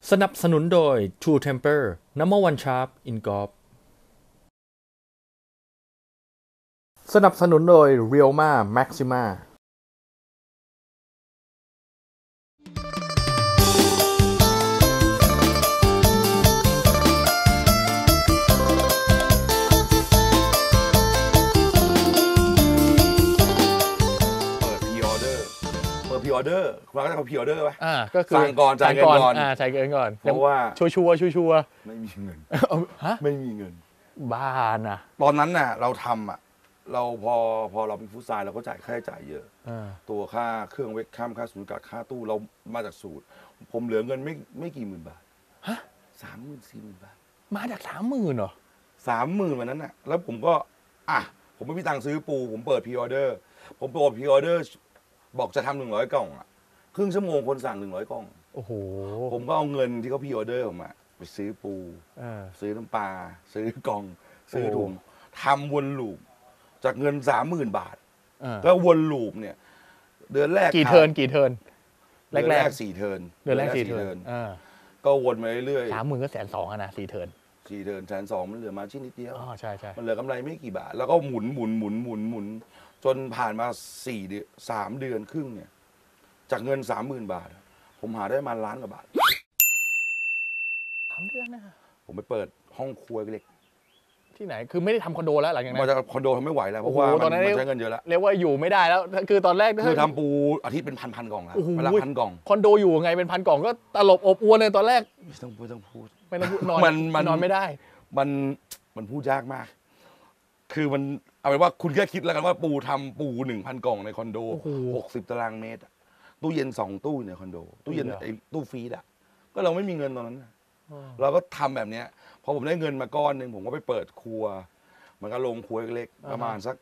สนับสนุนโดย True Temper Number One Sharp in Golf สนับสนุนโดย Realma Maxima พรีออเดอร์คุณก็จะเอาพรีออเดอร์ป่ะก็คือสั่งก่อนจ่ายเงินก่อนจ่ายเงินก่อนเพราะว่าชัวร์ไม่มีเงินฮะไม่มีเงินบ้านะตอนนั้นน่ะเราทำเราพอเราเป็นฟุตซอลเราก็จ่ายค่าใช้จ่ายเยอะตัวค่าเครื่องเวกข้ามค่าสูญกัดค่าตู้เรามาจากสูตรผมเหลือเงินไม่กี่หมื่นบาทฮะ 30,000-40,000 บาทมาจาก30,000เหรอ 30,000วันนั้นน่ะแล้วผมก็ผมไม่มีตังค์ซื้อปูผมเปิดพรีออเดอร์ผมเปิดพรีออเดอร์บอกจะทำ100 กล่องครึ่งชั่วโมงคนสั่ง100 กล่องโอ้โหผมก็เอาเงินที่เขาพรีออเดอร์ผมไปซื้อปูซื้อน้ำปลาซื้อกล่องซื้อถุงทำวนลูปจากเงิน30,000 บาทก็วนลูปเนี่ยเดือนแรกกี่เทิร์นแรก4 เทิร์นเดือนแรก4 เทิร์นก็วนมาเรื่อยๆ30,000ก็120,000นะ4 เทิร์น 120,000มันเหลือมาชิ้นนิดเดียวใช่มันเหลือกำไรไม่กี่บาทแล้วก็หมุนจนผ่านมา3 เดือนครึ่งเนี่ยจากเงิน30,000 บาทผมหาได้มา1 ล้านกว่าบาท 3 เดือนนะผมไปเปิดห้องครัวเล็กที่ไหนคือไม่ได้ทำคอนโดแล้วหลังจากนั้นมาจากคอนโดทำไม่ไหวแล้วเพราะว่ามันใช้เงินเยอะแล้วเรียกว่าอยู่ไม่ได้แล้วคือตอนแรกคือทำปูอาทิตย์เป็นพันกล่องแล้วเวลา1,000 กล่องคอนโดอยู่ไงเป็น1,000 กล่องก็ตลบอบอวนเลยตอนแรกไม่ต้องพูดนอนไม่ได้มันพูดยากมากคือมันเอาเป็นว่าคุณแค่คิดแล้วกันว่าทำปู 1,000 กล่องในคอนโด60 ตารางเมตรตู้เย็น2 ตู้ในคอนโดตู้เย็นไอ้ตู้ฟรีซก็เราไม่มีเงินตอนนั้นเราก็ทำแบบนี้พอผมได้เงินมาก้อนหนึ่งผมก็ไปเปิดครัวมันก็ลงครัวเล็กประมาณสัก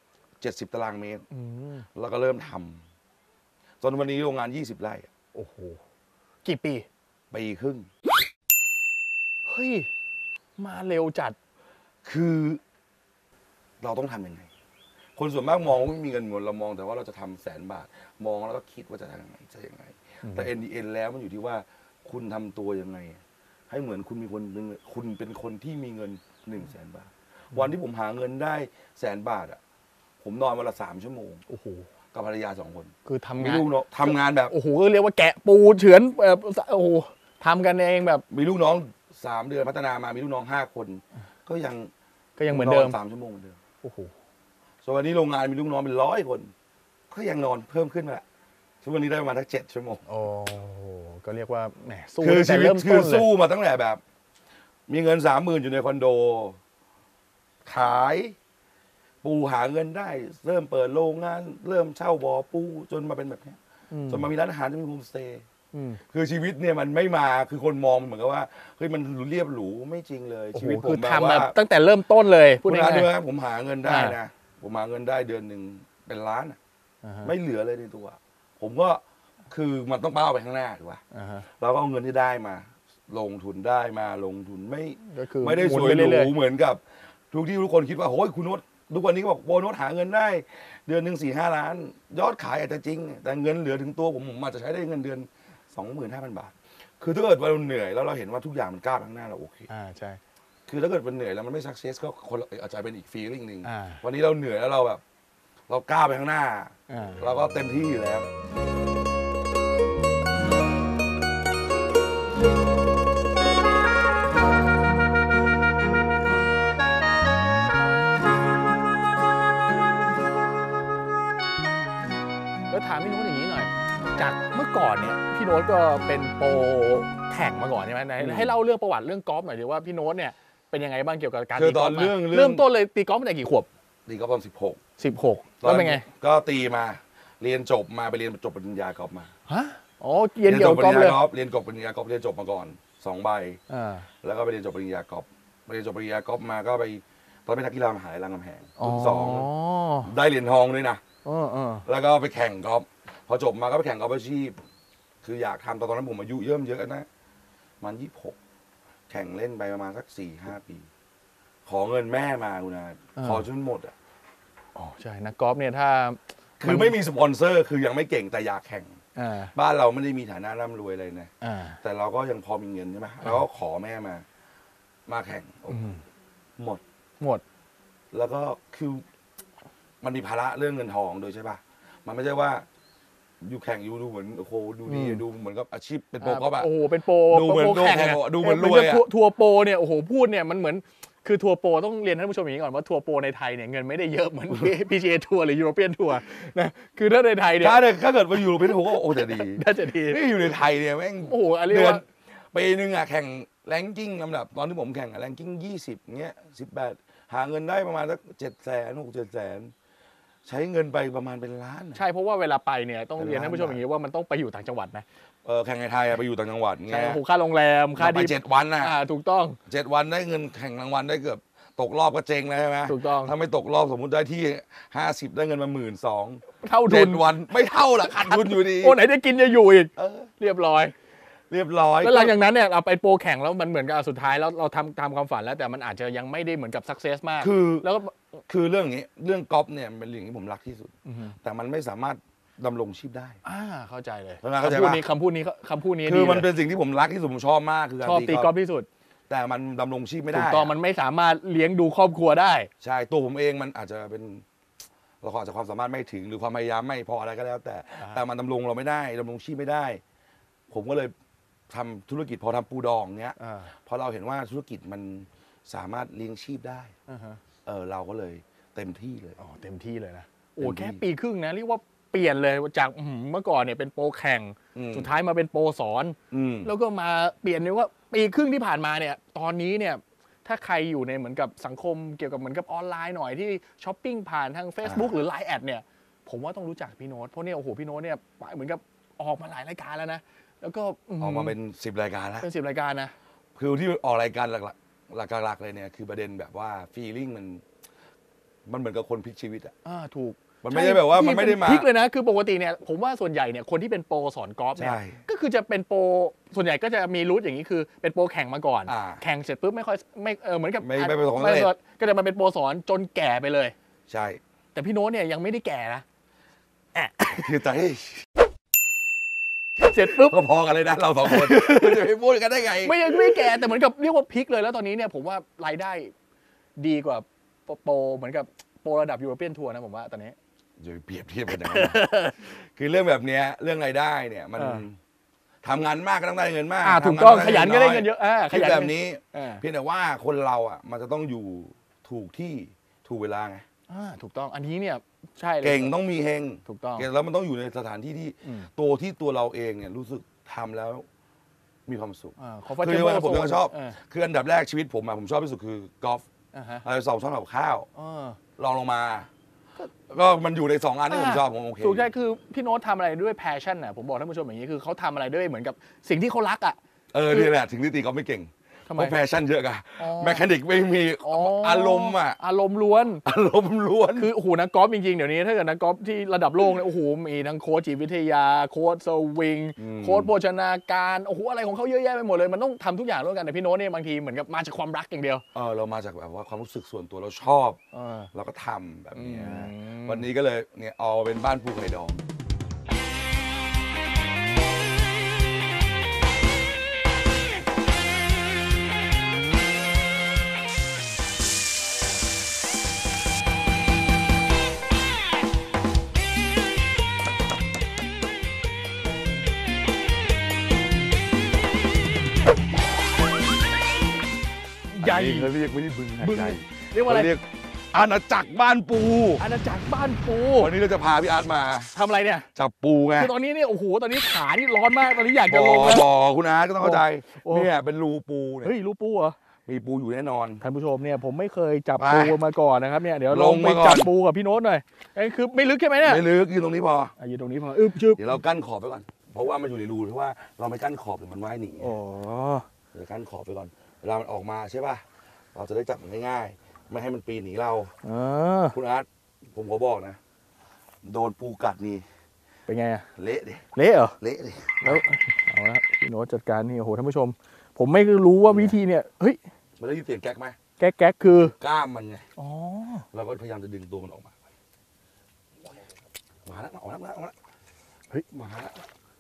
70 ตารางเมตรแล้วก็เริ่มทำจนวันนี้โรงงาน20 ไร่โอ้โหกี่ปีครึ่งเฮ้ยมาเร็วจัดคือเราต้องทำยังไงคนส่วนมากมองว่าไม่มีเงินหมดเรามองแต่ว่าเราจะทำ100,000 บาทมองแล้วก็คิดว่าจะทำยังไงแต่ NDN แล้วมันอยู่ที่ว่าคุณทำตัวยังไงให้เหมือนคุณมีคนนึงคุณเป็นคนที่มีเงิน100,000 บาทวันที่ผมหาเงินได้100,000 บาทผมนอนวันละ3 ชั่วโมงโอ้โหกับภรรยา2 คนคือทำงานทำงานแบบโอ้โหเรียกว่าแกะปูเฉือนโอ้โหทำกันเองแบบมีลูกน้อง3 เดือนพัฒนามามีลูกน้อง5 คนก็ยังเหมือนเดิม 3 ชั่วโมงเหมือนเดิมโอ้โหส่วนวันนี้โรงงานมีลูกน้องเป็น100 คนก็ยังนอนเพิ่มขึ้นมาทุกวันนี้ได้ประมาณ7 ชั่วโมงโอ้ก็เรียกว่าแหมสู้คือชีวิตคือสู้มาตั้งแต่แบบมีเงิน30,000อยู่ในคอนโดขายปูหาเงินได้เริ่มเปิดโรงงานเริ่มเช่าบ่อปูจนมาเป็นแบบนี้จนมามีร้านอาหารที่มีโฮมสเตย์คือชีวิตเนี่ยมันไม่มาคือคนมองเหมือนกับว่าเฮ้ยมันเรียบหรูไม่จริงเลยชีวิตผมแบบว่าตั้งแต่เริ่มต้นเลยพูดง่ายๆผมหาเงินได้นะผมหาเงินได้เดือนหนึ่งเป็นล้านไม่เหลือเลยในตัวผมก็คือมันต้องเป้าไปข้างหน้าถูกป่ะเราก็เอาเงินที่ได้มาลงทุนไม่ได้สวยหรูเหมือนกับทุกคนคิดว่าโอ้ยคุณโน้ตทุกวันนี้ก็บอกโบโน้ตหาเงินได้เดือนหนึ่ง4-5 ล้านยอดขายอาจจะจริงแต่เงินเหลือถึงตัวผมอาจจะใช้ได้เงินเดือน25,000 บาทคือถ้าเกิดเราเหนื่อยแล้วเราเห็นว่าทุกอย่างมันก้าวไปข้างหน้าเราโอเคใช่คือถ้าเกิดมันเหนื่อยแล้วมันไม่สักเซสก็คนอาจจะเป็นอีกฟีลลิ่งนึงวันนี้เราเหนื่อยแล้วเราแบบเราก้าวไปข้างหน้าเราก็เต็มที่อยู่แล้วแล้วถามพี่โน้ตอย่างนี้หน่อยจากเมื่อก่อนเนี่ยพี่โน้ตก็เป็นโปรแข่งมาก่อนใช่ไหมให้เล่าเรื่องประวัติเรื่องกอล์ฟหน่อยดีว่าพี่โน้ตเนี่ยเป็นยังไงบ้างเกี่ยวกับการตีกอล์ฟเริ่มต้นเลยตีกอล์ฟตั้งแต่กี่ขวบตีกอล์ฟตอน 16แล้วเป็นไงก็ตีมาเรียนจบมาไปเรียนจบปริญญากอล์ฟมาฮะอ๋อเรียนจบกอล์ฟเลยเรียนจบปริญญากอล์ฟเรียนจบมาก่อน2 ใบแล้วก็ไปเรียนจบปริญญากอล์ฟมาก็ไปตอนเป็นนักกีฬามหาวิทยาลัยรามคำแหง2ได้เหรียญทองด้วยนะแล้วก็ไปแข่งกอล์ฟพอจบมาก็ไปแข่งกอล์ฟอาชีพคืออยากทำตอนนั้นผมอายุเยอะนะมัน26แข่งเล่นไปประมาณสัก 4-5 ปีขอเงินแม่มาคุณอาขอจนหมดอ๋อใช่นักกอล์ฟเนี่ยถ้าคือไม่มีสปอนเซอร์คือยังไม่เก่งแต่อยากแข่งบ้านเราไม่ได้มีฐานะร่ำรวยอะไรนะแต่เราก็ยังพอมีเงินใช่ไหมเราก็ขอแม่มาแข่งหมดแล้วก็คือมันมีภาระเรื่องเงินทองโดยใช่ป่ะมันไม่ใช่ว่าอยู่แข่งอยู่ดูเหมือนโอ้โหดูดีดูเหมือนกับอาชีพเป็นโปรก็แบบโอ้โหเป็นโปรดูเหมือนแข่งดูเหมือนรวยทัวร์โปรเนี่ยโอ้โหพูดเนี่ยมันเหมือนคือทัวร์โปรต้องเรียนท่านผู้ชมอย่างนี้ก่อนว่าทัวร์โปรในไทยเนี่ยเงินไม่ได้เยอะเหมือน PGA ทัวร์หรือยูโรเปียนทัวร์นะคือถ้าในไทยเนี่ยถ้าเกิดมาอยู่ยูโรเปียนทัวร์ก็โอ้จะดีน่าจะดีนี่อยู่ในไทยเนี่ยแม่งโอ้โหเดือนปีนึงอะแข่งแรงกิ้งลำดับตอนที่ผมแข่งอะแรงกิ้ง20เงี้ย18หาเงินได้ประมาณสัก700,000-600,000ใช้เงินไปประมาณเป็นล้านใช่เพราะว่าเวลาไปเนี่ยต้องเรียนท่านผู้ชมอย่างนี้ว่ามันต้องไปอยู่ต่างจังหวัดนะแข่งในไทยไปอยู่ต่างจังหวัดเงี้ยค่าโรงแรมค่าดีไป7 วันนะถูกต้อง 7 วันได้เงินแข่งรางวัลได้เกือบตกรอบก็เจ๊งแล้วใช่ไหมถูกต้องถ้าไม่ตกรอบสมมุติได้ที่50ได้เงินมา12,000 เท่าทุนวันไม่เท่าหรอกขาดทุนอยู่ดีโอ้ไหนจะกินจะอยู่อีกเรียบร้อยแล้วหลังจากนั้นเนี่ยเราไปโปรแข่งแล้วมันเหมือนกับสุดท้ายแล้วเราทำความฝันแล้วแต่มันอาจจะยังไม่ได้เหมือนกับสักเซสมากแล้วคือเรื่องนี้เรื่องกอล์ฟเนี่ยเป็นเรื่องที่ผมรักที่สุดแต่มันไม่สามารถดำรงชีพได้เข้าใจเลยคำพูดนี้คือมันเป็นสิ่งที่ผมรักที่สุดผมชอบมากคือการตีกอล์ฟที่สุดแต่มันดำรงชีพไม่ได้ถูกต้องมันไม่สามารถเลี้ยงดูครอบครัวได้ใช่ตัวผมเองมันอาจจะเป็นเราอาจจะความสามารถไม่ถึงหรือความพยายามไม่พออะไรก็แล้วแต่มันดำรงเราไม่ได้ดำรงชีพไม่ได้ ผมก็เลยทำธุรกิจพอทำปูดองเนี้ยพอเราเห็นว่าธุรกิจมันสามารถเลี้ยงชีพได้เราก็เลยเต็มที่เลยเต็มที่เลยนะโอ้แค่ปีครึ่งนะเรียกว่าเปลี่ยนเลยจากเมื่อก่อนเนี่ยเป็นโปรแข่งสุดท้ายมาเป็นโปรสอนแล้วก็มาเปลี่ยนเลยว่าปีครึ่งที่ผ่านมาเนี่ยตอนนี้เนี่ยถ้าใครอยู่ในเหมือนกับสังคมเกี่ยวกับเหมือนกับออนไลน์หน่อยที่ช้อปปิ้งผ่านทาง Facebook หรือ Line แอดเนี่ยผมว่าต้องรู้จักพี่โน้ตเพราะเนี่ยโอ้โหพี่โน้ตเนี่ยเหมือนกับออกมาหลายรายการแล้วนะแล้วก็ออกมาเป็น10 รายการแล้วเป็น10 รายการนะคือที่ออกรายการหลักเลยเนี่ยคือประเด็นแบบว่าฟีลลิ่งมันเหมือนกับคนพลิกชีวิตถูกมันไม่ได้แบบว่ามันไม่ได้มาพลิกเลยนะคือปกติเนี่ยผมว่าส่วนใหญ่เนี่ยคนที่เป็นโปรสอนกอล์ฟเนี่ยก็คือจะเป็นโปรส่วนใหญ่ก็จะมีรูทอย่างนี้คือเป็นโปรแข่งมาก่อนแข่งเสร็จปุ๊บไม่ค่อยไม่เหมือนกับไม่ประสบความสำเร็จก็จะมาเป็นโปรสอนจนแก่ไปเลยใช่แต่พี่โน้ตเนี่ยยังไม่ได้แก่นะคือใจเสร็จปุ๊บก็พอกันเลยนะเรา2 คนจะไปพูดกันได้ไงไม่แก่แต่เหมือนกับเรียกว่าพลิกเลยแล้วตอนนี้เนี่ยผมว่ารายได้ดีกว่าโปรเหมือนกับโปรระดับยูโรเปียนทัวร์นะผมว่าตอนนี้อย่าเปรียบเทียบกันนะคือเรื่องแบบนี้เรื่องรายได้เนี่ยมันทำงานมากก็ต้องได้เงินมากถูกต้องขยันก็ได้เงินเยอะขยันแบบนี้เพียงแต่ว่าคนเรามันจะต้องอยู่ถูกที่ถูกเวลาไงถูกต้องอันนี้เนี่ยใช่เลยเก่งต้องมีเฮงถูกต้องแล้วมันต้องอยู่ในสถานที่ที่ตัวเราเองเนี่ยรู้สึกทำแล้วมีความสุขคือว่าผมก็ชอบคืออันดับแรกชีวิตผมชอบที่สุดคือกอล์ฟอะไร2 ช่องกับข้าวลองลงมาก็มันอยู่ใน2 อันที่ผมชอบผมโอเคถูกใช่คือพี่โน้ตทำอะไรด้วย passion น่ะผมบอกท่านผู้ชมอย่างนี้คือเขาทำอะไรด้วยเหมือนกับสิ่งที่เขารักนี่แหละถึงที่ตีกอล์ฟไม่เก่งเพราะแฟชั่นเยอะกันแมคานิกไม่มีอารมณ์อารมณ์ล้วนคือโอ้โหนักกอล์ฟจริงๆเดี๋ยวนี้ถ้าเกิดนักกอล์ฟที่ระดับโลกเนี่ยโอ้โหมีทั้งโค้ชจิตวิทยาโค้ชสวิงโค้ชโภชนาการโอ้โหอะไรของเขาเยอะแยะไปหมดเลยมันต้องทำทุกอย่างร่วมกันแต่พี่โน้ตเนี่ยบางทีเหมือนกับมาจากความรักอย่างเดียวเรามาจากแบบว่าความรู้สึกส่วนตัวเราชอบเราก็ทำแบบนี้วันนี้ก็เลยเนี่ยเอาเป็นบ้านปูไข่ดองใหญ่เขาเรียกไม่ใช่บึงใหญ่เรียกว่าอะไรเรียกอาณาจักรบ้านปูวันนี้เราจะพาพี่อาร์ตมาทำอะไรเนี่ยจับปูไงคือตอนนี้เนี่ยโอ้โหตอนนี้ขานี่ร้อนมากตอนนี้อยากจะลงบ่อคุณอาร์ตก็ต้องเข้าใจเนี่ยเป็นรูปูเนี่ยเฮ้ยรูปูเหรอมีปูอยู่แน่นอนท่านผู้ชมเนี่ยผมไม่เคยจับปูมาก่อนนะครับเนี่ยเดี๋ยวลงไปจับปูกับพี่โน้ตหน่อยคือไม่ลึกใช่ไหมเนี่ยไม่ลึกยืนตรงนี้พอยืนตรงนี้พอเดี๋ยวเรากั้นขอบไปก่อนเพราะว่ามันอยู่ในรูเพราะว่าเราไม่กั้นขอบเดี๋ยวมันว่ายหนีเดี๋ยวกั้นขอบไปก่อนเวลามันออกมาใช่ป่ะเราจะได้จับมันง่ายๆไม่ให้มันปีนหนีเราคุณอาร์ตผมขอบอกนะโดนปูกัดนี่เป็นไงเละดิเหรอเละดิแล้วเอาละพี่โน้ตจัดการนี่โอ้โหท่านผู้ชมผมไม่รู้ว่าวิธีเนี่ยเฮ้ยมันได้ยินเสียงแก๊กไหมแก๊กคือกล้ามมันไงเราก็พยายามจะดึงตัวมันออกมาแล้วเฮ้ยมาแล้ว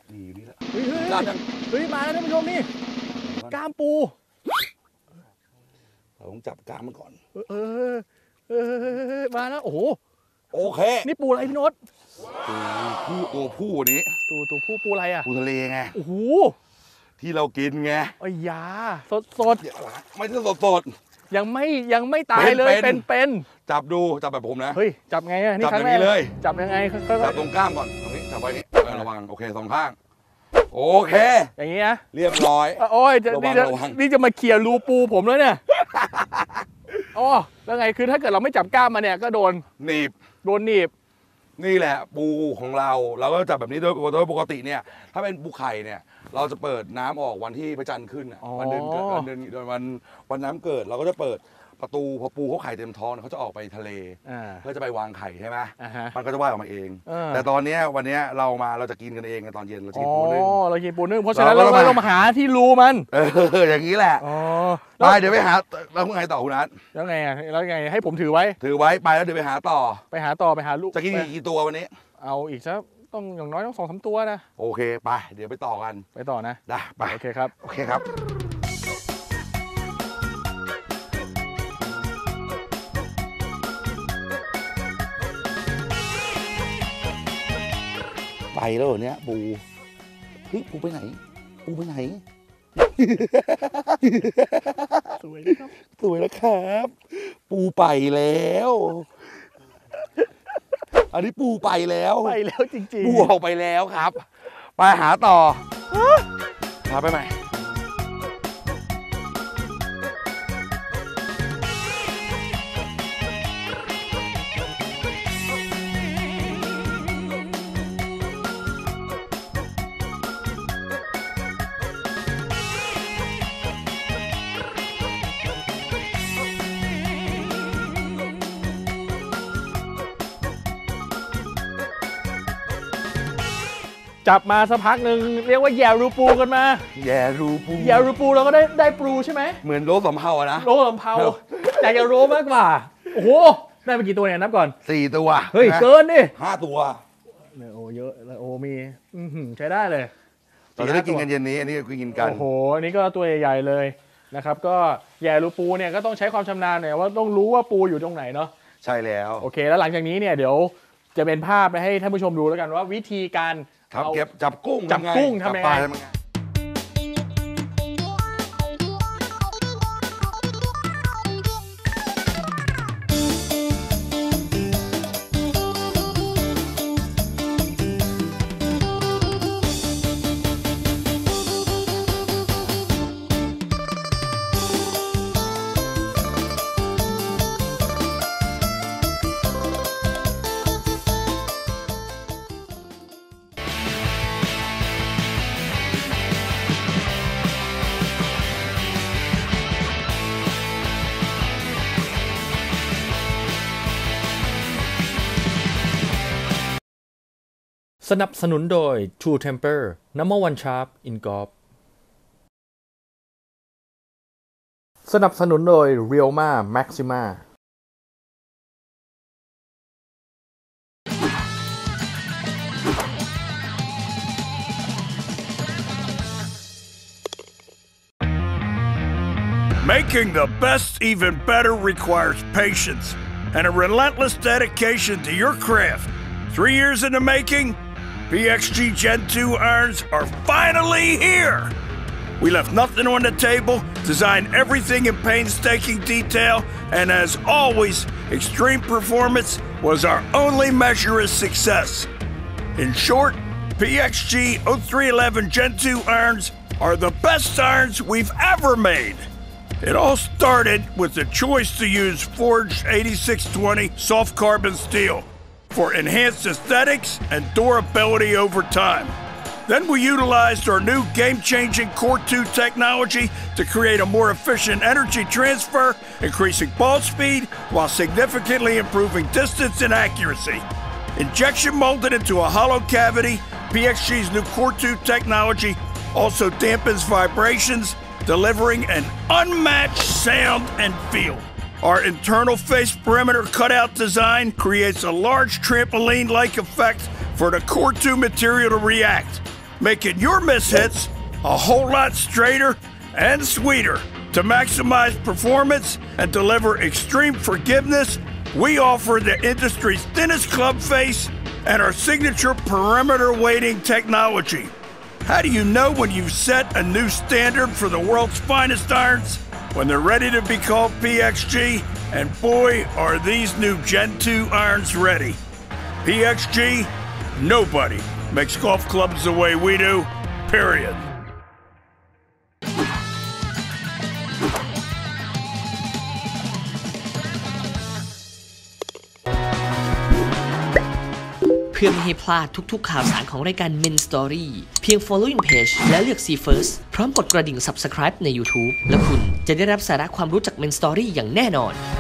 นี่อยู่นี่แหละเฮ้ยมาแล้วท่านผู้ชมนี่กล้ามปูเราต้องจับกล้ามมันก่อนมาแล้วโอ้โหโอเคนี่ปูอะไรพี่โน้ตตัวผู้นี้ตัวผู้ปูอะไรอ่ะปูทะเลไงโอ้โหที่เรากินไงไอ้ยาสดไม่ใช่สดยังไม่ตายเลยเป็นจับแบบผมนะเฮ้ยจับไงอ่ะนี่ครั้งแรกเลยจับยังไงจับตรงกล้ามก่อนตรงนี้จับไว้นี่ระวังโอเคสองข้างโอเคอย่างนี้นะเรียบร้อยโอ้ยนี่จะมาเขี่ยรูปูผมแล้วเนี่ยอ๋อแล้วไงคือถ้าเกิดเราไม่จับกล้ามมาเนี่ยก็โดนหนีบนี่แหละปูของเราก็จับแบบนี้โดยปกติเนี่ยถ้าเป็นปูไข่เนี่ยเราจะเปิดน้ำออกวันที่พระจันทร์ขึ้นวันเดือนเกิดวันน้ำเกิดเราก็จะเปิดประตูพอปูเขาไข่เต็มท้องเขาจะออกไปทะเลเพื่อจะไปวางไข่ใช่ไหมมันก็จะว่ายออกมาเองแต่ตอนนี้วันนี้เราจะกินกันเองตอนเย็นเราจะกินปูนึ่งเรากินปูนึ่งเพราะฉะนั้นเรามาหาที่รูมันอย่างนี้แหละไปเดี๋ยวไปหาเราเมื่อไงต่อคุณนัทแล้วไงแล้วไงให้ผมถือไว้ไปแล้วเดี๋ยวไปหาต่อไปหาลูกจะกินกี่ตัววันนี้เอาอีกสักต้องอย่างน้อยต้อง2-3 ตัวนะโอเคไปเดี๋ยวไปต่อกันไปต่อนะได้ไปโอเคครับไปแล้วเนี่ยปูเฮ้ยปูไปไหนสวยแล้วครับปูไปแล้วอันนี้ปูไปแล้วจริงๆปูออกไปแล้วครับไปหาต่อพาไปไหมจับมาสักพักหนึ่งเรียกว่าแย่รูปูกันมาแย่รูปูเราก็ได้ปูใช่ไหมเหมือนโรสสำเภาอะนะโรสสำเภาแต่อย่าโรมากกว่าโอ้โหได้ไปกี่ตัวเนี่ยนับก่อน 4 ตัวเฮ้ยเกินดิ 5 ตัวโอ้เยอะโอ้มีใช้ได้เลยเราจะได้กินกันเย็นนี้อันนี้กินกันโอ้โหอันนี้ก็ตัวใหญ่ๆเลยนะครับก็แย่รูปูเนี่ยก็ต้องใช้ความชำนาญหน่อยว่าต้องรู้ว่าปูอยู่ตรงไหนเนาะใช่แล้วโอเคแล้วหลังจากนี้เนี่ยเดี๋ยวจะเป็นภาพไปให้ท่านผู้ชมดูแล้วกันว่าวิธีการเก็บจับกุ้งทำยังไงสนับสนุนโดย True Temper Number One Sharp in Golf สนับสนุนโดย Realma Maxima Making the best even better requires patience and a relentless dedication to your craft. 3 years in the making, PXG Gen 2 irons are finally here. We left nothing on the table, designed everything in painstaking detail, and as always, extreme performance was our only measure of success. In short, PXG 0311 Gen 2 irons are the best irons we've ever made. It all started with the choice to use forged 8620 soft carbon steel for enhanced aesthetics and durability over time. Then we utilized our new game-changing Core 2 technology to create a more efficient energy transfer, increasing ball speed while significantly improving distance and accuracy. Injection molded into a hollow cavity, PXG's new Core 2 technology also dampens vibrations, delivering an unmatched sound and feel. Our internal face perimeter cutout design creates a large trampoline-like effect for the Core 2 material to react. making your mishits a whole lot straighter and sweeter. To maximize performance and deliver extreme forgiveness, we offer the industry's thinnest club face and our signature perimeter weighting technology. How do you know when you've set a new standard for the world's finest irons? When they're ready to be called PXG, and boy, are these new Gen 2 irons ready. PXG, nobody makes golf clubs the way we do, period. เพื่อไม่ให้พลาดทุกๆข่าวสารของรายการ Men Story เพียง following page แล้วเลือก See First พร้อมกดกระดิ่ง Subscribe ใน YouTube และคุณจะได้รับสาระความรู้จาก Men Story อย่างแน่นอน